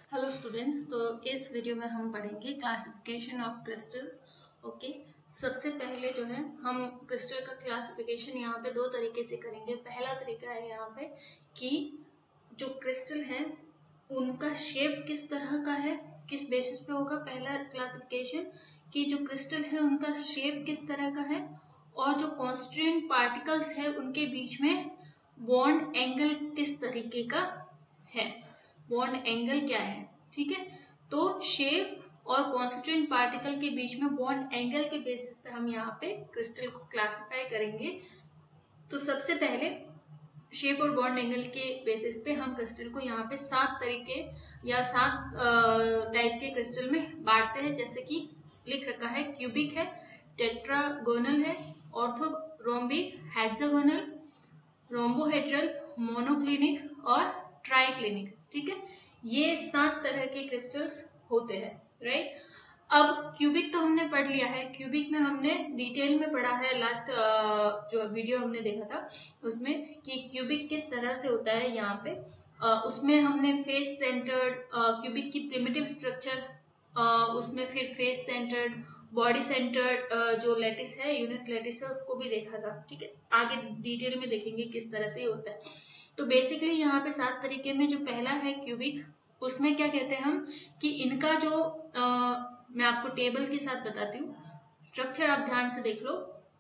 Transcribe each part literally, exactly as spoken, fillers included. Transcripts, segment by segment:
Hello students, तो इस video में हम पढ़ेंगे क्लासिफिकेशन ऑफ क्रिस्टल्स। ओके, सबसे पहले जो है हम क्रिस्टल का क्लासिफिकेशन यहाँ पे दो तरीके से करेंगे। पहला तरीका है यहाँ पे कि जो क्रिस्टल है उनका शेप किस तरह का है, किस बेसिस पे होगा। पहला क्लासिफिकेशन कि जो क्रिस्टल है उनका शेप किस तरह का है और जो कॉन्स्टिट्यूएंट पार्टिकल्स है उनके बीच में बॉन्ड एंगल किस तरीके का है, बॉन्ड एंगल क्या है। ठीक है, तो शेप और कॉन्स्टिट्यूएंट पार्टिकल के बीच में बॉन्ड एंगल के बेसिस पे हम यहाँ पे क्रिस्टल को क्लासिफाई करेंगे। तो सबसे पहले शेप और बॉन्ड एंगल के बेसिस पे हम क्रिस्टल को यहाँ पे सात तरीके या सात टाइप के क्रिस्टल में बांटते हैं। जैसे कि लिख रखा है, क्यूबिक है, टेट्रागोनल है, ऑर्थोरोम्बिक, हेक्सागोनल, रोम्बोहेड्रल, मोनोक्लिनिक और ट्राइक्लिनिक। ठीक है, ये सात तरह के क्रिस्टल्स होते हैं, राइट। अब क्यूबिक तो हमने पढ़ लिया है, क्यूबिक में हमने डिटेल में पढ़ा है। लास्ट जो वीडियो हमने देखा था उसमें कि क्यूबिक किस तरह से होता है। यहाँ पे उसमें हमने फेस सेंटर्ड क्यूबिक की प्रिमिटिव स्ट्रक्चर, उसमें फिर फेस सेंटर्ड, बॉडी सेंटर्ड जो लैटिस है, यूनिट लैटिस है, उसको भी देखा था। ठीक है, आगे डिटेल में देखेंगे किस तरह से होता है। तो बेसिकली यहाँ पे सात तरीके में जो पहला है क्यूबिक, उसमें क्या कहते हैं हम कि इनका जो आ, मैं आपको टेबल के साथ बताती हूँ, स्ट्रक्चर आप ध्यान से देख लो।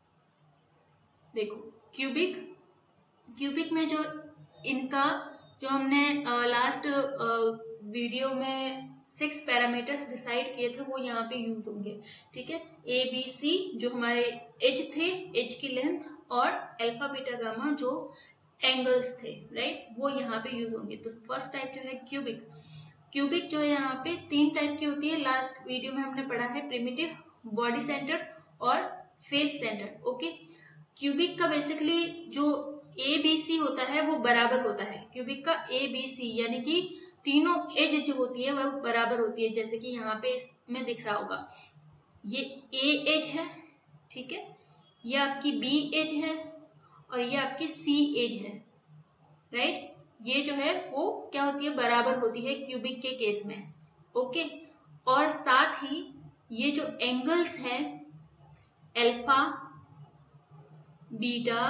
देखो क्यूबिक, क्यूबिक में जो इनका जो हमने लास्ट वीडियो में सिक्स पैरामीटर्स डिसाइड किए थे वो यहाँ पे यूज होंगे। ठीक है, ए बी सी जो हमारे एज थे, एज की लेंथ, और अल्फा बीटा गामा जो एंगल्स थे, राइट, वो यहाँ पे यूज होंगे। तो फर्स्ट टाइप जो है क्यूबिक, क्यूबिक जो है यहाँ पे तीन टाइप की होती है। लास्ट वीडियो में हमने पढ़ा है प्रिमिटिव, बॉडी सेंटर और फेस सेंटर। ओके, क्यूबिक का बेसिकली जो ए बी सी होता है वो बराबर होता है। क्यूबिक का ए बी सी यानी कि तीनों एज जो होती है वह बराबर होती है। जैसे कि यहाँ पे इसमें दिख रहा होगा, ये ए एज है, ठीक है, ये आपकी बी एज है और ये आपकी सी एज है, राइट। ये जो है वो क्या होती है, बराबर होती है क्यूबिक के केस में। ओके, और साथ ही ये जो एंगल्स हैं अल्फा, बीटा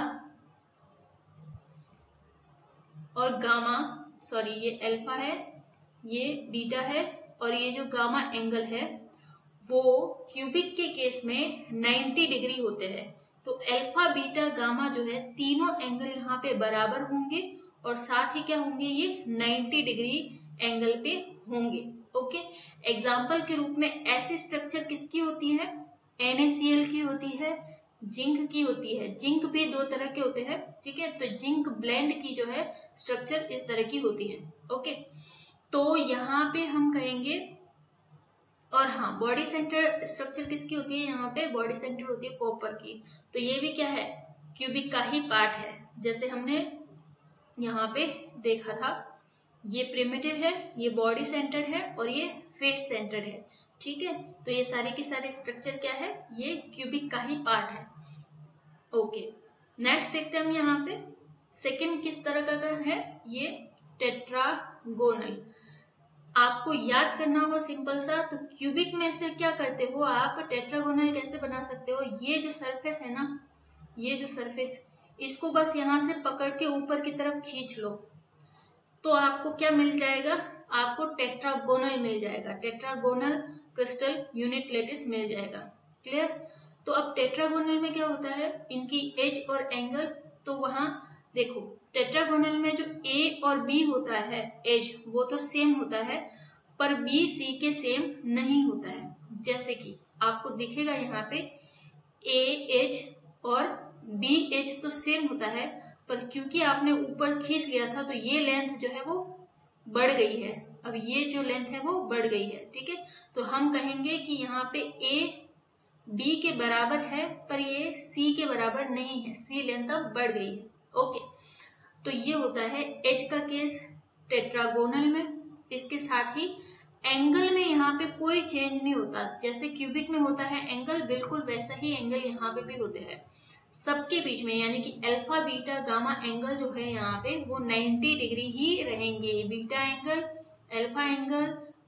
और गामा, सॉरी ये अल्फा है, ये बीटा है और ये जो गामा एंगल है वो क्यूबिक के केस में नब्बे डिग्री होते हैं। तो अल्फा, बीटा, गामा जो है तीनों एंगल यहाँ पे बराबर होंगे और साथ ही क्या होंगे, ये नब्बे डिग्री एंगल पे होंगे। ओके, एग्जाम्पल के रूप में ऐसी स्ट्रक्चर किसकी होती है, एन ए सी एल की होती है, जिंक की होती है। जिंक भी दो तरह के होते हैं, ठीक है, तो जिंक ब्लेंड की जो है स्ट्रक्चर इस तरह की होती है। ओके, तो यहाँ पे हम कहेंगे, और हाँ, बॉडी सेंटर स्ट्रक्चर किसकी होती है, यहाँ पे बॉडी सेंटर होती है कॉपर की। तो ये भी क्या है, क्यूबिक का ही पार्ट है। जैसे हमने यहाँ पे देखा था, ये प्रिमिटिव है, ये बॉडी सेंटर्ड है और ये फेस सेंटर्ड है। ठीक है, तो ये सारे की सारे स्ट्रक्चर क्या है, ये क्यूबिक का ही पार्ट है। ओके, नेक्स्ट देखते हैं हम यहाँ पे सेकंड किस तरह का है, ये टेट्रागोनल। आपको याद करना होगा सिंपल सा, तो क्यूबिक में से क्या करते हो आप, टेट्रागोनल कैसे बना सकते हो। ये जो सरफेस है ना, ये जो सरफेस, इसको बस यहाँ से पकड़ के ऊपर की तरफ खींच लो तो आपको क्या मिल जाएगा, आपको टेट्रागोनल मिल जाएगा। टेट्रागोनल क्रिस्टल यूनिट लैटिस मिल जाएगा। क्लियर। तो अब टेट्रागोनल में क्या होता है, इनकी एज और एंगल, तो वहां देखो टेट्रागोनल में जो ए और बी होता है एज, वो तो सेम होता है, पर बी सी के सेम नहीं होता है। जैसे कि आपको दिखेगा यहाँ पे ए एज और बी एज तो सेम होता है, पर क्योंकि आपने ऊपर खींच लिया था तो ये लेंथ जो है वो बढ़ गई है। अब ये जो लेंथ है वो बढ़ गई है, ठीक है। तो हम कहेंगे कि यहाँ पे ए बी के बराबर है पर ये सी के बराबर नहीं है, सी लेंथ अब बढ़ गई है। ओके, तो ये होता है एच का केस टेट्रागोनल में। इसके साथ ही एंगल में यहाँ पे कोई चेंज नहीं होता, जैसे क्यूबिक में होता है एंगल, बिल्कुल वैसा ही एंगल यहाँ पे भी होते हैं सबके बीच में, यानी कि अल्फा, बीटा, गामा एंगल जो है यहाँ पे वो नब्बे डिग्री ही रहेंगे। बीटा एंगल, अल्फा एंगल,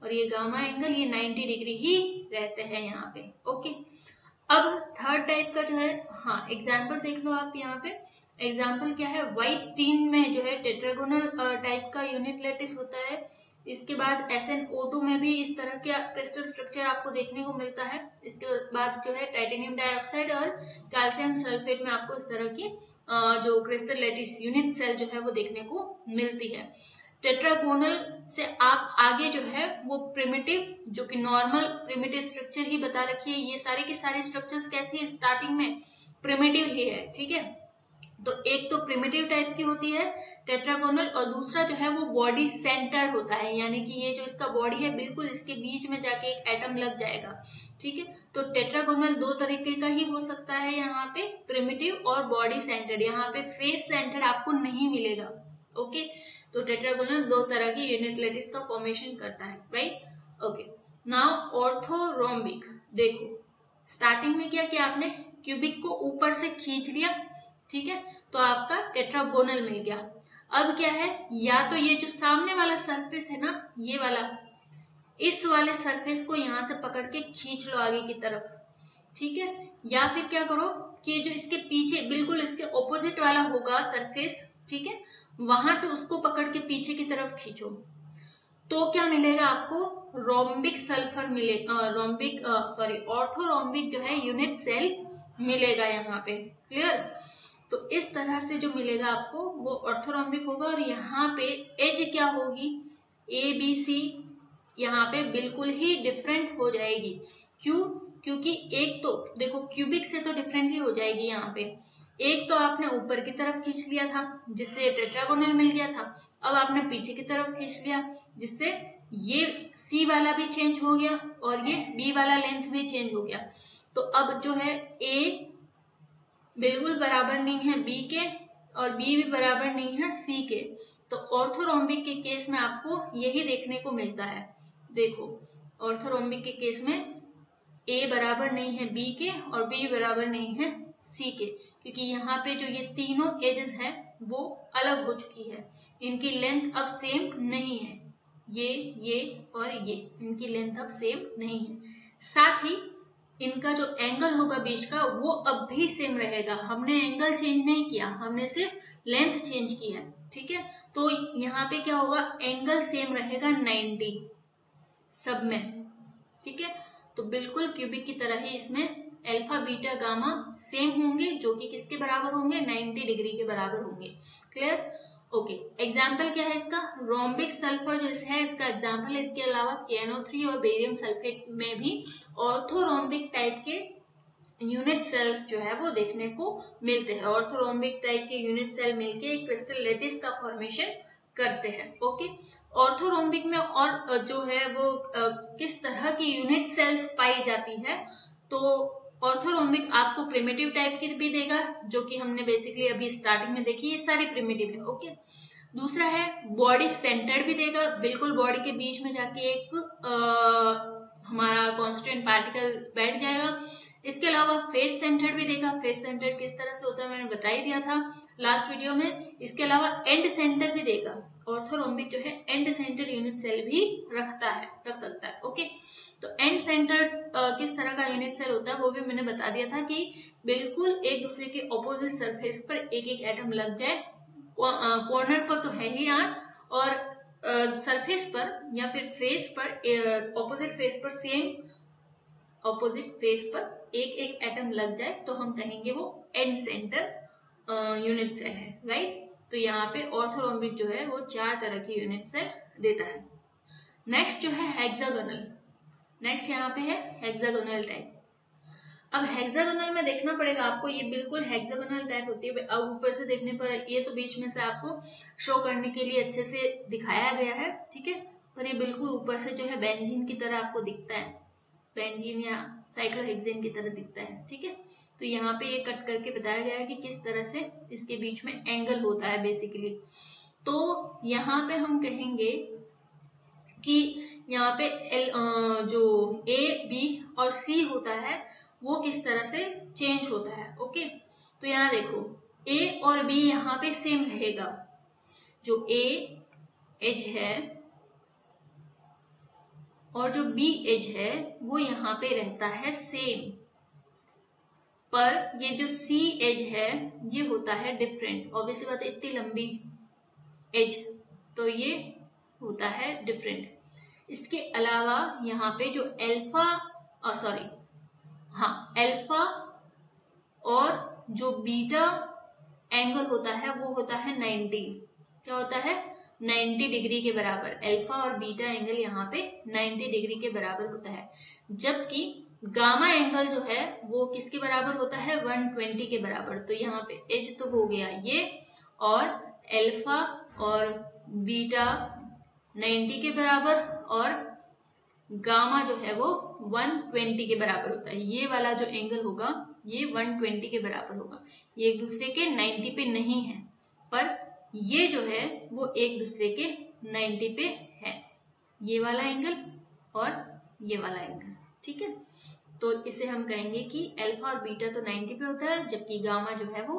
और ये गामा एंगल ये नाइन्टी डिग्री ही रहते हैं यहाँ पे। ओके, अब थर्ड टाइप का जो है, हाँ एग्जाम्पल देख लो आप यहाँ पे। एग्जाम्पल क्या है, व्हाइट टीन में जो है टेट्रागोनल टाइप का यूनिट लैटिस होता है। इसके बाद एस एन ओ टू में भी इस तरह का क्रिस्टल स्ट्रक्चर आपको देखने को मिलता है। इसके बाद जो है टाइटेनियम डाइऑक्साइड और कैल्शियम सल्फेट में आपको इस तरह की जो क्रिस्टल लैटिस यूनिट सेल जो है वो देखने को मिलती है। टेट्रागोनल से आप आगे जो है वो प्रिमिटिव, जो कि नॉर्मल प्रिमिटिव स्ट्रक्चर ही बता रखी है। ये सारे की सारी स्ट्रक्चर्स कैसी है, स्टार्टिंग में प्रिमिटिव ही है, ठीक है। तो एक तो प्रिमिटिव टाइप की होती है टेट्रागोनल, और दूसरा जो है वो बॉडी सेंटर्ड होता है, यानी कि ये जो इसका बॉडी है बिल्कुल इसके बीच में जाके एक एटम लग जाएगा, ठीक है। तो टेट्रागोनल दो तरीके का ही हो सकता है यहाँ पे, प्रिमिटिव और बॉडी सेंटर्ड। यहाँ पे फेस सेंटर्ड आपको नहीं मिलेगा। ओके, तो टेट्रागोनल दो तरह की यूनिट लैटिस का फॉर्मेशन करता है, राइट। Okay, now orthorhombic. देखो स्टार्टिंग में क्या किया आपने, क्यूबिक को ऊपर से खींच लिया, ठीक है, तो आपका टेट्रागोनल मिल गया। अब क्या है, या तो ये जो सामने वाला सरफेस है ना, ये वाला, इस वाले सरफेस को यहाँ से पकड़ के खींच लो आगे की तरफ, ठीक है। या फिर क्या करो कि जो इसके पीछे बिल्कुल इसके ऑपोजिट वाला होगा सरफेस, ठीक है, वहां से उसको पकड़ के पीछे की तरफ खींचो, तो क्या मिलेगा आपको, रोम्बिक सल्फर मिले, रोम्बिक सॉरी ऑर्थोरोम्बिक जो है यूनिट सेल मिलेगा यहाँ पे। क्लियर, तो इस तरह से जो मिलेगा आपको वो ऑर्थोरोम्बिक होगा। और यहाँ पे एज क्या होगी, ए बी सी यहाँ पे बिल्कुल ही डिफरेंट हो जाएगी। क्यों, क्योंकि एक तो देखो क्यूबिक से तो डिफरेंट ही हो जाएगी। यहाँ पे एक तो आपने ऊपर की तरफ खींच लिया था जिससे टेट्रागोनल मिल गया था, अब आपने पीछे की तरफ खींच लिया जिससे ये सी वाला भी चेंज हो गया और ये बी वाला लेंथ भी चेंज हो गया। तो अब जो है ए बिल्कुल बराबर नहीं है बी के और बी भी बराबर नहीं है सी के। तो ऑर्थोरोम्बिक के केस में आपको यही देखने को मिलता है। देखो ऑर्थोरोम्बिक के केस में ए बराबर नहीं है बी के और बी बराबर नहीं है सी के, क्योंकि यहाँ पे जो ये तीनों एजेस है वो अलग हो चुकी है, इनकी लेंथ अब सेम नहीं है। ये ये और ये इनकी लेंथ अब सेम नहीं है। साथ ही इनका जो एंगल होगा बीच का वो अब भी सेम रहेगा। हमने एंगल चेंज नहीं किया, हमने सिर्फ लेंथ चेंज की है, ठीक है। तो यहाँ पे क्या होगा, एंगल सेम रहेगा नाइन्टी सब में, ठीक है। तो बिल्कुल क्यूबिक की तरह ही इसमें अल्फा बीटा गामा सेम होंगे, जो कि किसके बराबर होंगे, नाइन्टी डिग्री के बराबर होंगे। Clear, okay. एग्जाम्पल क्या है इसका, रोम्बिक सल्फर जो है इसका एग्जाम्पल है। इसके अलावा के एन ओ थ्री और बेरियम सल्फेट में भी ऑर्थोरोम्बिक टाइप के यूनिट सेल्स जो है वो देखने को मिलते हैं। ऑर्थोरोम्बिक टाइप के यूनिट सेल मिलके एक क्रिस्टल लैटिस का फॉर्मेशन करते हैं। ओके, ऑर्थोरोम्बिक में और जो है वो किस तरह की यूनिट सेल्स पाई जाती है, तो ऑर्थोरोम्बिक आपको प्रिमिटिव टाइप की भी देगा, जो कि हमने बेसिकली अभी स्टार्टिंग में देखी, ये सारी प्रिमिटिव है। ओके, दूसरा है बॉडी सेंटर्ड भी देगा, बिल्कुल बॉडी के बीच में जाके एक आ, हमारा कॉन्स्टेंट पार्टिकल बैठ जाएगा। इसके अलावा फेस सेंटर्ड भी देगा। फेस सेंटर्ड किस तरह से होता है मैंने बता ही दिया था लास्ट वीडियो में। इसके अलावा एंड सेंटर भी देगा। ऑर्थोरोम्बिक जो है एंड सेंटर यूनिट सेल भी रखता है रख सकता है। ओके, तो एंड सेंटर किस तरह का यूनिट सेल होता है वो भी मैंने बता दिया था कि बिल्कुल एक दूसरे के ऑपोजिट सरफेस पर एक एक एटम लग जाए। कॉर्नर पर तो है ही यार, और सरफेस पर या फिर फेस पर, ऑपोजिट फेस पर सेम ऑपोजिट फेस पर एक एक एटम लग जाए तो हम कहेंगे वो एंड सेंटर यूनिट सेल है, राइट। तो यहाँ पे ऑर्थोरोम्बिक जो है वो चार तरह की यूनिट सेल देता है। नेक्स्ट जो है हेक्सागोनल। नेक्स्ट यहाँ पे है हेक्सागोनल टाइप। अब हेक्सागोनल में देखना पड़ेगा आपको, ये बिल्कुल हेक्सागोनल टाइप होती है। अब ऊपर से देखने पर ये तो बीच में से आपको शो करने के लिए अच्छे से दिखाया गया है, ठीक है, पर ये बिल्कुल ऊपर से जो है बेंजीन की तरह आपको दिखता है, बेंजीन या साइक्लोहेक्सेन की तरह दिखता है, ठीक है। तो यहाँ पे ये कट करके बताया गया है कि किस तरह से इसके बीच में एंगल होता है बेसिकली। तो यहाँ पे हम कहेंगे कि यहाँ पे एल, जो ए बी और सी होता है वो किस तरह से चेंज होता है। ओके, तो यहाँ देखो ए और बी यहाँ पे सेम रहेगा। जो ए एज है और जो बी एज है वो यहाँ पे रहता है सेम, पर ये जो सी एज है ये होता है डिफरेंट। ऑब्वियसली बात है, इतनी लंबी एज तो ये होता है डिफरेंट। इसके अलावा यहाँ पे जो अल्फा सॉरी हाँ अल्फा और जो बीटा एंगल होता है वो होता है नाइंटी। क्या होता है? नाइंटी डिग्री के बराबर। अल्फा और बीटा एंगल यहाँ पे नाइंटी डिग्री के बराबर होता है, जबकि गामा एंगल जो है वो किसके बराबर होता है? वन ट्वेंटी के बराबर। तो यहाँ पे एज तो हो गया ये, और अल्फा और बीटा नाइंटी के बराबर और गामा जो है वो वन ट्वेंटी के बराबर होता है। ये वाला जो एंगल होगा ये वन ट्वेंटी के बराबर होगा। ये एक दूसरे के नाइंटी पे नहीं है, पर ये जो है वो एक दूसरे के नाइंटी पे है, ये वाला एंगल और ये वाला एंगल। ठीक है, तो इसे हम कहेंगे कि अल्फा और बीटा तो नाइंटी पे होता है, जबकि गामा जो है वो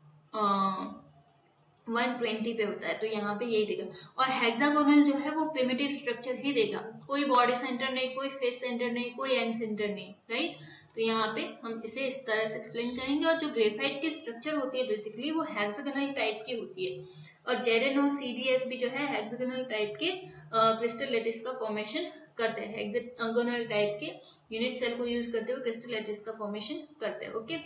वन ट्वेंटी पे होता है। तो यहाँ पे यही देगा। और हेक्सागोनल जो है वो प्रिमिटिव स्ट्रक्चर ही देगा, कोई बॉडी सेंटर नहीं, कोई फेस सेंटर नहीं, कोई एंड सेंटर नहीं, राइट। तो यहाँ पे हम इसे इस तरह से एक्सप्लेन करेंगे। और जो ग्रेफाइट की स्ट्रक्चर होती है बेसिकली वो हेक्सागोनल टाइप की होती है, और जेरेन और सीडीएस भी जो है हेक्सागोनल टाइप के क्रिस्टल लैटिस का फॉर्मेशन करते हैं। हेक्सागोनल टाइप के यूनिट सेल को यूज करते हुए क्रिस्टल लैटिस का फॉर्मेशन करते हैं। ओके,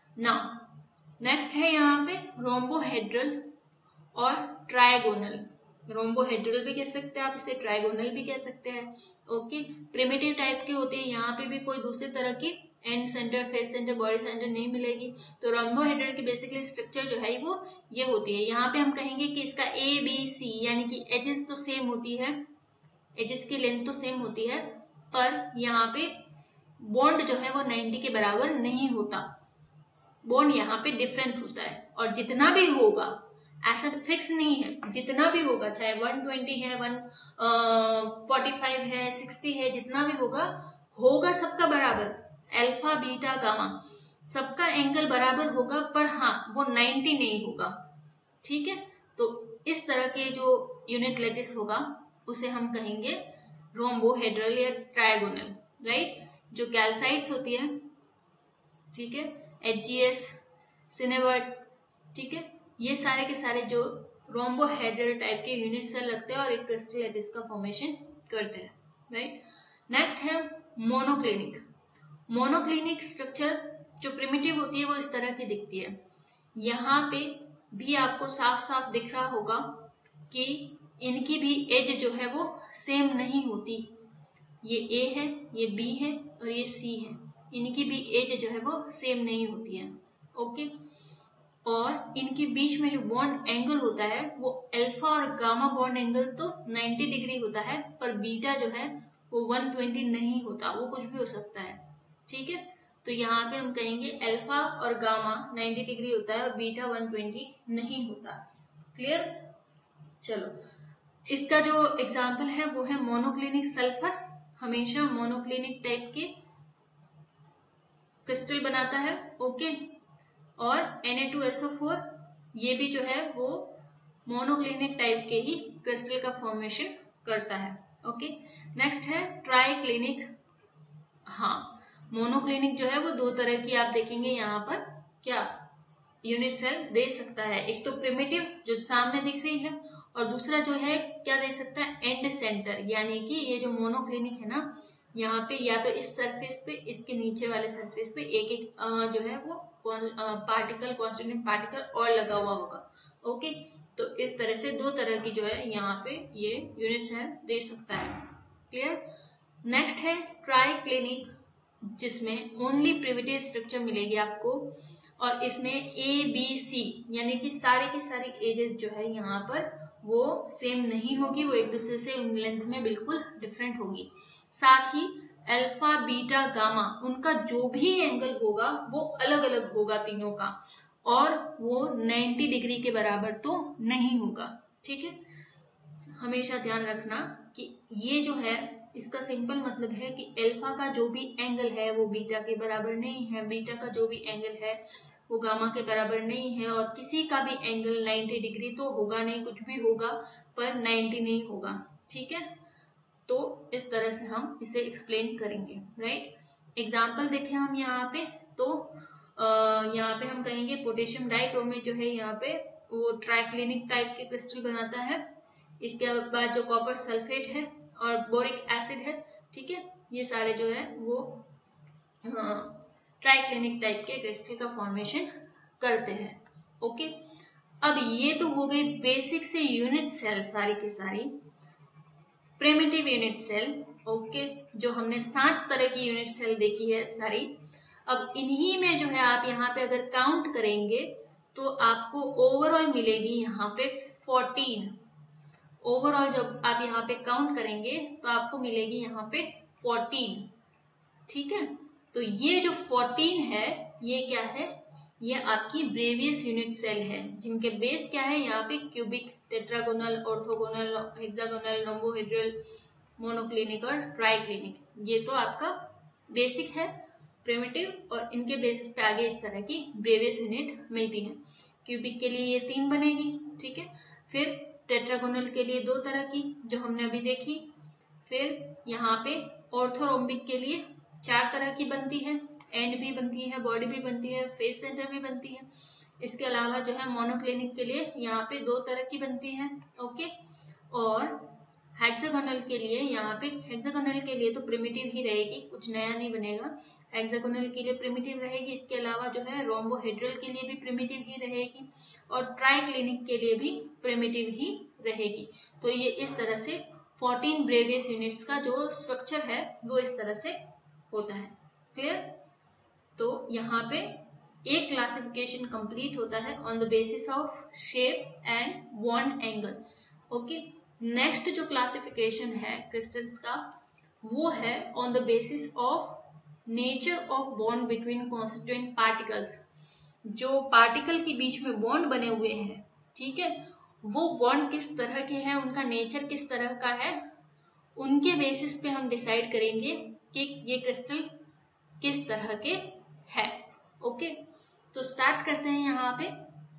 नाउ नेक्स्ट है यहाँ पे रोम्बोहेड्रल और ट्रायगोनल। रोम्बोहेड्रल भी कह सकते हैं आप इसे, ट्रायगोनल भी कह सकते हैं। ओके, प्रिमिटिव टाइप की होती है, यहाँ पे भी कोई दूसरी तरह की end center, face center, body center नहीं मिलेगी। तो रोम्बोहेड्रल की बेसिकली स्ट्रक्चर जो है वो ये होती है। यहाँ पे हम कहेंगे कि इसका ए बी सी यानी कि एजेस तो सेम होती है, एजेस की लेंथ तो सेम होती है, पर यहाँ पे बॉन्ड जो है वो नाइंटी के बराबर नहीं होता। बॉन्ड यहाँ पे डिफरेंट होता है, और जितना भी होगा ऐसा फिक्स नहीं है, जितना भी होगा चाहे वन ट्वेंटी है, वन फोर्टी फाइव है, सिक्सटी है, जितना भी होगा होगा सबका बराबर। अल्फा बीटा गामा सबका एंगल बराबर होगा, पर हाँ वो नाइंटी नहीं होगा। ठीक है, तो इस तरह के जो यूनिट लैटिस होगा उसे हम कहेंगे रोम्बोहेड्रल या ट्रायगोनल, राइट। जो कैल्साइट्स होती है, ठीक है, एचजीएस, सिनेवर्ट, ठीक है, ये सारे के सारे जो रोम्बोहेड्रल टाइप के यूनिट सेल लगते हैं और एक क्रिस्टल लैटिस का फॉर्मेशन करते हैं, राइट। नेक्स्ट है मोनोक्लिनिक। मोनोक्लिनिक स्ट्रक्चर जो प्रिमिटिव होती है वो इस तरह की दिखती है। यहाँ पे भी आपको साफ साफ दिख रहा होगा कि इनकी भी एज जो है वो सेम नहीं होती। ये ए है, ये बी है और ये सी है, इनकी भी एज जो है वो सेम नहीं होती है। ओके, और इनके बीच में जो बॉन्ड एंगल होता है वो अल्फा और गामा बॉन्ड एंगल तो नाइंटी डिग्री होता है, पर बीटा जो है वो वन ट्वेंटी नहीं होता, वो कुछ भी हो सकता है। ठीक है, तो यहाँ पे हम कहेंगे अल्फा और गामा नाइंटी डिग्री होता है और बीटा वन ट्वेंटी नहीं होता। क्लियर? चलो, इसका जो एग्जाम्पल है वो है मोनोक्लिनिक सल्फर। हमेशा मोनोक्लिनिक टाइप के क्रिस्टल बनाता है। ओके, और N A two S O four ये भी जो है वो मोनोक्लिनिक टाइप के ही क्रिस्टल का फॉर्मेशन करता है। ओके, नेक्स्ट है ट्राइक्लिनिक। हाँ, मोनोक्लिनिक जो है वो दो तरह की आप देखेंगे यहाँ पर क्या यूनिट सेल दे सकता है। एक तो प्रिमिटिव जो सामने दिख रही है, और दूसरा जो है क्या दे सकता है, एंड सेंटर। यानी कि ये जो मोनोक्लिनिक है ना, यहाँ पे या तो इस सरफेस पे, इसके नीचे वाले सरफेस पे एक एक जो है वो पार्टिकल, कॉन्स्टिट्यूएंट पार्टिकल और लगा हुआ होगा। ओके, तो इस तरह से दो तरह की जो है यहाँ पे ये यूनिट सेल दे सकता है। क्लियर? नेक्स्ट है ट्राइक्लिनिक, जिसमें ओनली प्रिमिटिव स्ट्रक्चर मिलेगी आपको, और इसमें ए बी सी यानी कि सारे की सारी एजेस जो है यहाँ पर वो सेम नहीं होगी, वो एक दूसरे से लेंथ में बिल्कुल डिफरेंट होगी। साथ ही अल्फा बीटा गामा उनका जो भी एंगल होगा वो अलग अलग होगा तीनों का, और वो नाइंटी डिग्री के बराबर तो नहीं होगा। ठीक है, हमेशा ध्यान रखना कि ये जो है इसका सिंपल मतलब है कि अल्फा का जो भी एंगल है वो बीटा के बराबर नहीं है, बीटा का जो भी एंगल है वो गामा के बराबर नहीं है, और किसी का भी एंगल नाइंटी डिग्री तो होगा नहीं, कुछ भी होगा पर नाइंटी नहीं होगा। ठीक है, तो इस तरह से हम इसे एक्सप्लेन करेंगे, राइट। एग्जाम्पल देखें हम यहाँ पे, तो यहाँ पे हम कहेंगे पोटेशियम डाइक्रोमेट जो है यहाँ पे वो ट्राइक्लिनिक टाइप के क्रिस्टल बनाता है। इसके बाद जो कॉपर सल्फेट है और बोरिक एसिड है, ठीक है, ये सारे जो है वो ट्राइक्लिनिक टाइप के क्रिस्टल का फॉर्मेशन करते हैं। ओके, अब ये तो हो गई बेसिक से यूनिट सेल सारी की सारी, प्रिमिटिव यूनिट सेल। ओके, जो हमने सात तरह की यूनिट सेल देखी है सारी। अब इन्हीं में जो है आप यहाँ पे अगर काउंट करेंगे तो आपको ओवरऑल मिलेगी यहाँ पे फोर्टीन। ओवरऑल जब आप यहाँ पे काउंट करेंगे तो आपको मिलेगी यहाँ पे फोर्टीन, ठीक है। तो ये जो फोर्टीन है ये क्या है, ये आपकी ब्रेवियस यूनिट सेल है, जिनके बेस क्या है यहाँ पे cubic, tetragonal, orthogonal, hexagonal, rhombohedral, monoclinic और ट्राइक्लिनिक। ये तो आपका बेसिक है, प्रिमिटिव, और इनके बेसिस पे आगे इस तरह की ब्रेवियस यूनिट मिलती है। क्यूबिक के लिए ये तीन बनेगी, ठीक है। फिर टेट्रागोनल के लिए दो तरह की जो हमने अभी देखी। फिर यहाँ पे ऑर्थोरोम्बिक के लिए चार तरह की बनती है, एंड भी बनती है, बॉडी भी बनती है, फेस सेंटर भी बनती है। इसके अलावा जो है मोनोक्लिनिक के लिए यहाँ पे दो तरह की बनती है, ओके। और हेक्सागोनल के लिए यहाँ पे, हेक्सागोनल के लिए तो प्रिमिटिव ही रहेगी, कुछ नया नहीं बनेगा। हेक्सागोनल के लिए प्रिमिटिव रहेगी। इसके अलावा जो है रोम्बोहेड्रल के लिए भी प्रिमिटिव ही रहेगी और ट्राइक्लिनिक के लिए भी प्रिमिटिव ही रहेगी। तो ये इस तरह से फोर्टीन ब्रेवियस यूनिट्स का जो स्ट्रक्चर है वो इस तरह से होता है। क्लियर? तो यहाँ पे एक क्लासिफिकेशन कंप्लीट होता है on the basis of shape and bond angle. Okay, next जो क्लासिफिकेशन है क्रिस्टल्स का वो है on the basis of nature of bond between constituent particles. जो पार्टिकल के बीच में बॉन्ड बने हुए हैं, ठीक है, वो बॉन्ड किस तरह के हैं, उनका नेचर किस तरह का है, उनके बेसिस पे हम डिसाइड करेंगे कि ये क्रिस्टल किस तरह के है। ओके, तो स्टार्ट करते हैं। यहाँ पे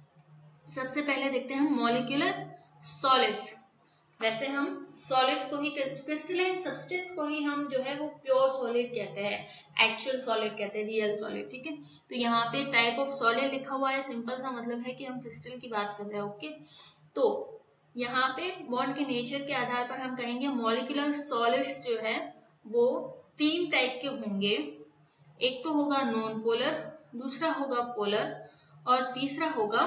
सबसे पहले देखते हैं मॉलिक्यूलर सॉलिड्स। वैसे हम सॉलिड्स को ही, क्रिस्टलाइन सब्सटेंस को ही हम जो है वो प्योर सॉलिड कहते हैं, एक्चुअल सॉलिड कहते हैं, रियल सॉलिड, ठीक है। तो यहाँ पे टाइप ऑफ सॉलिड लिखा हुआ है, सिंपल सा मतलब है कि हम क्रिस्टल की बात कर रहे हैं। ओके, तो यहाँ पे बॉन्ड के नेचर के आधार पर हम कहेंगे मॉलिक्यूलर सॉलिड्स जो है वो तीन टाइप के होंगे। एक तो होगा नॉन पोलर, दूसरा होगा पोलर और तीसरा होगा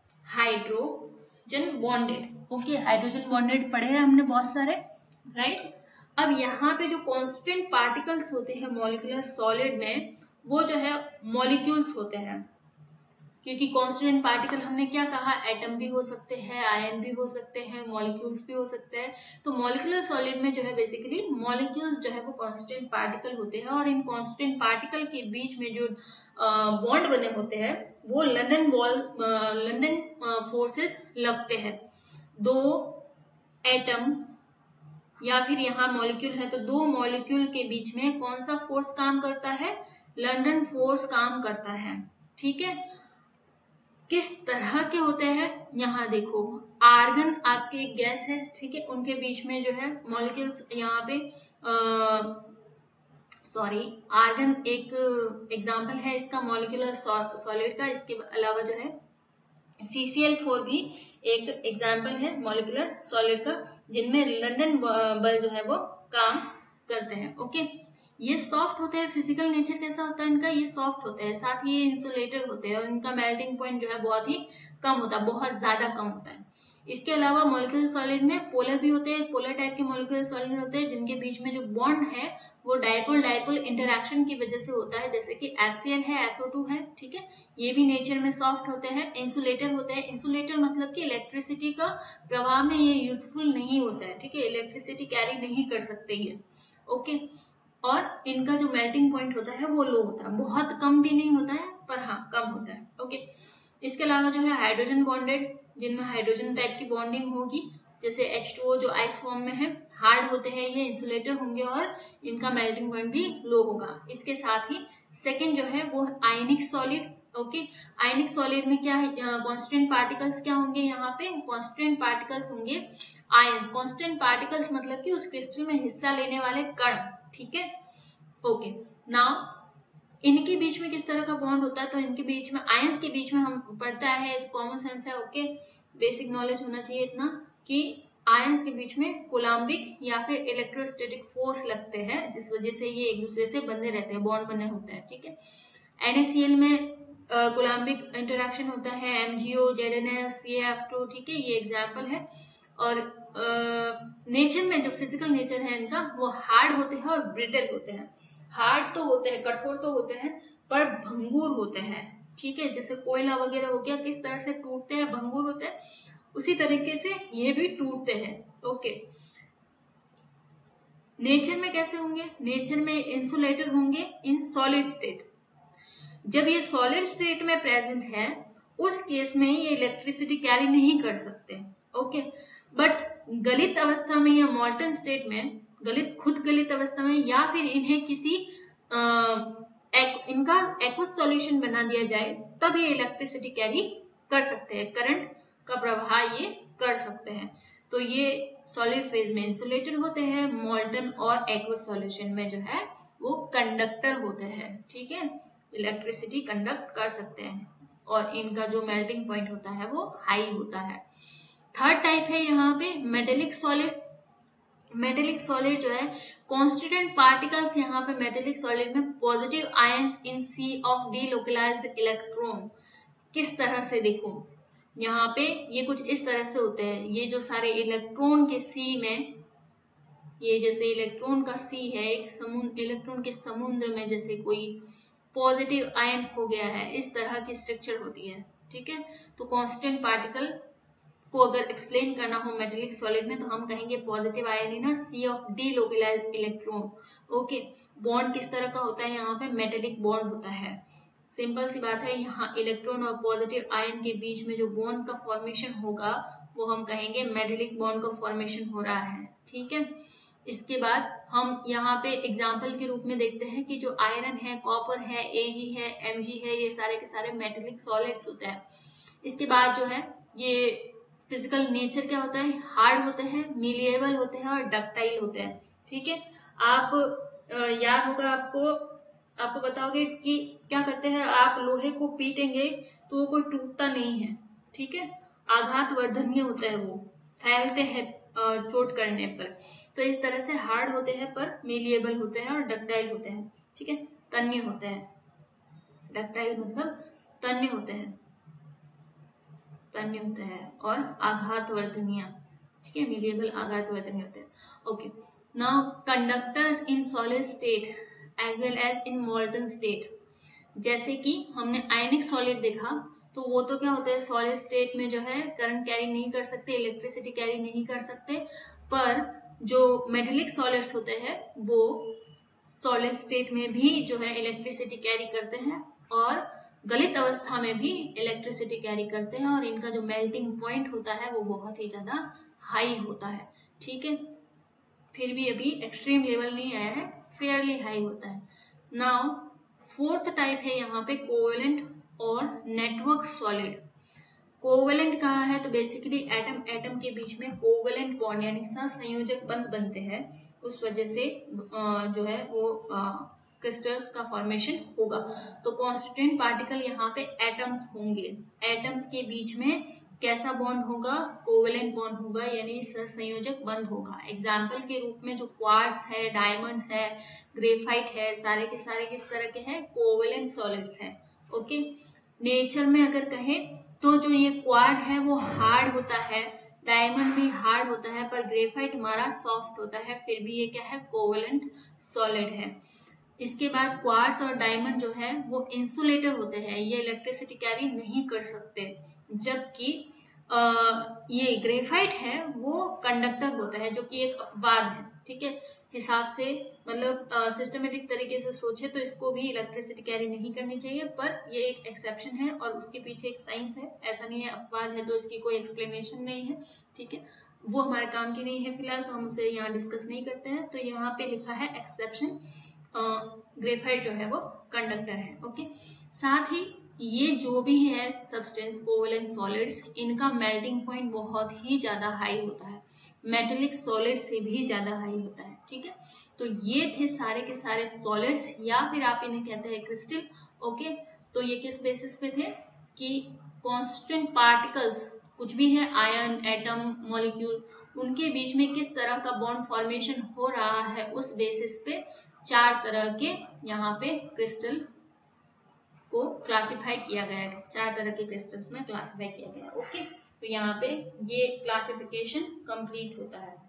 hydrogen bonded. Okay, hydrogen bonded पढ़े हैं हमने बहुत सारे, राइट। अब यहाँ पे जो कांस्टेंट पार्टिकल्स होते हैं मॉलिक्यूलर सॉलिड में, वो जो है मॉलिक्यूल्स होते हैं, क्योंकि कांस्टेंट पार्टिकल हमने क्या कहा, एटम भी हो सकते हैं, आयन भी हो सकते हैं, मॉलिक्यूल्स भी हो सकते हैं। तो मॉलिक्यूलर सॉलिड में जो है बेसिकली मॉलिक्यूल्स जो है वो कांस्टेंट पार्टिकल होते हैं, और इन कांस्टेंट पार्टिकल के बीच में जो बॉन्ड बने होते हैं वो लंदन बॉल लंदन फोर्सेस लगते हैं। दो एटम या फिर यहाँ मॉलिक्यूल है तो दो मॉलिक्यूल के बीच में कौन सा फोर्स काम करता है, लंदन फोर्स काम करता है, ठीक है। किस तरह के होते हैं, यहाँ देखो, आर्गन आपके एक गैस है, ठीक है, उनके बीच में जो है मॉलिक्यूल्स, यहाँ पे सॉरी आर्गन एक एग्जांपल है इसका मॉलिक्यूलर सॉलिड का। इसके अलावा जो है सी सी एल फोर भी एक एग्जाम्पल है मॉलिक्यूलर सॉलिड का, जिनमें लंदन बल जो है वो काम करते हैं। ओके, ये सॉफ्ट होते हैं, फिजिकल नेचर कैसा होता है इनका, ये सॉफ्ट होते हैं, साथ ही ये इंसुलेटर होते हैं और इनका मेल्टिंग पॉइंट जो है बहुत ही कम होता है, बहुत ज्यादा कम होता है। इसके अलावा मॉलिक्यूलर सॉलिड में पोलर भी होते हैं, पोलर टाइप के मॉलिक्यूलर सॉलिड होते हैं जिनके बीच में जो बॉन्ड है वो डाइपोल डाइपोल इंटरैक्शन की वजह से होता है, जैसे कि एच सी एल है, एस ओ टू है, ठीक है। ये भी नेचर में सॉफ्ट होते हैं। इंसुलेटर होते हैं, इंसुलेटर मतलब कि इलेक्ट्रिसिटी का प्रवाह में ये यूजफुल नहीं होता है, ठीक है, इलेक्ट्रिसिटी कैरी नहीं कर सकते ये। ओके, और इनका जो मेल्टिंग पॉइंट होता है वो लो होता है, बहुत कम भी नहीं होता है पर हाँ कम होता है। ओके, इसके अलावा जो है हाइड्रोजन बॉन्डेड, जिनमें हाइड्रोजन टाइप की बॉन्डिंग होगी, जैसे एच टू ओ जो आइस फॉर्म में है, हार्ड होते हैं, ये इंसुलेटर होंगे और इनका मेल्टिंग पॉइंट भी लो होगा। इसके साथ ही सेकंड जो है वो ionic solid, okay. Ionic solid में क्या है, कांस्टेंट पार्टिकल्स क्या होंगे, यहाँ पे कांस्टेंट पार्टिकल्स होंगे आयंस। कांस्टेंट पार्टिकल्स मतलब कि उस क्रिस्टल में हिस्सा लेने वाले कण, ठीक है। ओके, नाउ इनके बीच में किस तरह का बॉन्ड होता है, तो इनके बीच में आयंस के बीच में हम पढ़ता है, कॉमन सेंस है, ओके, बेसिक नॉलेज होना चाहिए इतना कि आयंस के बीच में कोलम्बिक या फिर इलेक्ट्रोस्टैटिक फोर्स लगते हैं, जिस वजह से ये एक दूसरे से बंधे रहते हैं, बॉन्ड बने होते हैं, ठीक है। एन ए सी एल में कोलम्बिक इंटरेक्शन होता है, M G O, Z N S, C F two, ठीक है, ये एग्जाम्पल है। और नेचर uh, में जो फिजिकल नेचर है इनका, वो हार्ड होते हैं और ब्रिटल होते हैं। हार्ड तो होते हैं, कठोर तो होते हैं, पर भंगुर होते हैं, ठीक है। जैसे कोयला वगैरह हो गया, किस तरह से टूटते हैं, भंगुर होते हैं, उसी तरीके से ये भी टूटते हैं, ओके। नेचर में कैसे होंगे, नेचर में इंसुलेटर होंगे इन सॉलिड स्टेट। जब ये सॉलिड स्टेट में प्रेजेंट है, उस केस में ये इलेक्ट्रिसिटी कैरी नहीं कर सकते, ओके। बट गलित अवस्था में या मॉल्टन स्टेट में, गलित खुद गलित अवस्था में, या फिर इन्हें किसी आ, एक, इनका एक्वस सॉल्यूशन बना दिया जाए, तब ये इलेक्ट्रिसिटी कैरी कर सकते हैं, करंट का प्रवाह ये कर सकते हैं। तो ये सॉलिड फेज में इंसुलेटर होते हैं, मॉल्टन और एक्वस सॉल्यूशन में जो है वो कंडक्टर होते हैं, ठीक है। इलेक्ट्रिसिटी कंडक्ट कर सकते हैं और इनका जो मेल्टिंग पॉइंट होता है वो हाई होता है। थर्ड टाइप है यहाँ पे मेटेलिक सॉलिड। मेटेलिक सॉलिड जो है, कॉन्स्टिट्यूएंट पार्टिकल्स यहाँ पे मेटेलिक सॉलिड में positive ions in sea of delocalised electron. किस तरह से, देखो यहाँ पे ये कुछ इस तरह से होते हैं, ये जो सारे इलेक्ट्रॉन के सी में, ये जैसे इलेक्ट्रॉन का सी है, एक समुद्र, इलेक्ट्रॉन के समुद्र में जैसे कोई पॉजिटिव आयन हो गया है, इस तरह की स्ट्रक्चर होती है, ठीक है। तो कांस्टेंट पार्टिकल को अगर एक्सप्लेन करना हो मेटेलिक सॉलिड में, तो हम कहेंगे positive ion in sea of delocalised electron, okay. Bond किस तरह का होता है, यहाँ पे मेटेलिक बॉन्ड होता है। सिंपल सी बात है, यहाँ इलेक्ट्रॉन और पॉजिटिव आयन के बीच में जो बॉन्ड का फॉर्मेशन होगा, वो हम कहेंगे मेटेलिक बॉन्ड का फॉर्मेशन हो रहा है, ठीक है। इसके बाद हम यहाँ पे एग्जाम्पल के रूप में देखते हैं कि जो आयरन है, कॉपर है, एजी है, एमजी है, ये सारे के सारे मेटेलिक सॉलिड्स होते हैं। इसके बाद जो है ये फिजिकल नेचर क्या होता है, हार्ड होते हैं, मिलिएबल होते हैं और डक्टाइल होते हैं, ठीक है। आप याद होगा आपको, आपको बताओगे कि क्या करते हैं, आप लोहे को पीटेंगे तो वो कोई टूटता नहीं है, ठीक है। आघात वर्धनीय होता है, वो फैलते हैं चोट करने पर। तो इस तरह से हार्ड होते हैं पर मेलिएबल होते हैं और डक्टाइल होते हैं, ठीक है। तन्य होते हैं, डक्टाइल मतलब तन्य होते हैं, तन्य होते हैं और आघात वर्धनीय, ठीक है। मेलिएबल आघात वर्धनीय होते हैं, okay. Now conductors in solid state as well as in molten state. जैसे कि हमने आयनिक सॉलिड देखा, तो वो तो क्या होते हैं, सॉलिड स्टेट में जो है करंट कैरी नहीं कर सकते, इलेक्ट्रिसिटी कैरी नहीं कर सकते। पर जो मेटेलिक सॉलिड्स होते हैं वो सॉलिड स्टेट में भी जो है इलेक्ट्रिसिटी कैरी करते हैं और गलित अवस्था में भी इलेक्ट्रिसिटी कैरी करते हैं, और इनका जो मेल्टिंग पॉइंट होता है वो बहुत ही ज्यादा हाई होता है, ठीक है। फिर भी अभी एक्सट्रीम लेवल नहीं आया है, फेयरली हाई होता है। नाउ फोर्थ टाइप है यहाँ पे कोवेलेंट और नेटवर्क सॉलिड। कोवेलेंट कहा है तो बेसिकली एटम एटम के बीच में कोवेलेंट बॉन्ड यानी सहसंयोजक बंध बनते हैं, उस वजह से जो है वो क्रिस्टल्स का फॉर्मेशन होगा। तो कॉन्स्टिट्यूएंट पार्टिकल यहाँ पे एटम्स होंगे, एटम्स के बीच में कैसा बॉन्ड होगा, कोवेलेंट बॉन्ड होगा, यानी सहसंयोजक बंध होगा। एग्जाम्पल के रूप में जो क्वार्ट्ज है, डायमंड्स है, ग्रेफाइट है, सारे के सारे किस तरह के हैं, कोवेलेंट सॉलिड्स हैं, ओके। नेचर में अगर कहें तो जो ये क्वार्ट है वो हार्ड होता है, डायमंड भी हार्ड होता है, पर ग्रेफाइट हमारा सॉफ्ट होता है, फिर भी ये क्या है, कोवेलेंट सॉलिड है। इसके बाद क्वार्ट्ज और डायमंड जो है वो इंसुलेटर होते हैं, ये इलेक्ट्रिसिटी कैरी नहीं कर सकते, जबकि ये ग्रेफाइट है वो कंडक्टर होता है, जो कि एक अपवाद है, ठीक है। हिसाब से मतलब सिस्टमेटिक तरीके से सोचे तो इसको भी इलेक्ट्रिसिटी कैरी नहीं करनी चाहिए, पर ये एक एक्सेप्शन है और उसके पीछे एक साइंस है, ऐसा नहीं है अपवाद है तो इसकी कोई एक्सप्लेनेशन नहीं है, ठीक है। वो हमारे काम की नहीं है फिलहाल, तो हम उसे यहाँ डिस्कस नहीं करते हैं। तो यहाँ पे लिखा है एक्सेप्शन, ग्रेफाइट जो है वो कंडक्टर है, ओके। साथ ही ये जो भी है सब्सटेंस कोवलेंट सॉलिड्स, इनका मेल्टिंग पॉइंट बहुत ही ज्यादा हाई होता है, मेटेलिक सॉलिड से भी ज्यादा हाई होता है। ठीक है, तो ये थे सारे के सारे सॉलिड्स या फिर आप इन्हें कहते हैं क्रिस्टल। ओके, तो ये किस बेसिस पे थे कि कांस्टेंट पार्टिकल्स कुछ भी है, आयन, एटम, मॉलिक्यूल, उनके बीच में किस तरह का बॉन्ड फॉर्मेशन हो रहा है, उस बेसिस पे चार तरह के यहाँ पे क्रिस्टल को क्लासिफाई किया गया है, चार तरह के क्रिस्टल्स में क्लासिफाई किया गया है। ओके, तो यहाँ पे ये क्लासिफिकेशन कंप्लीट होता है।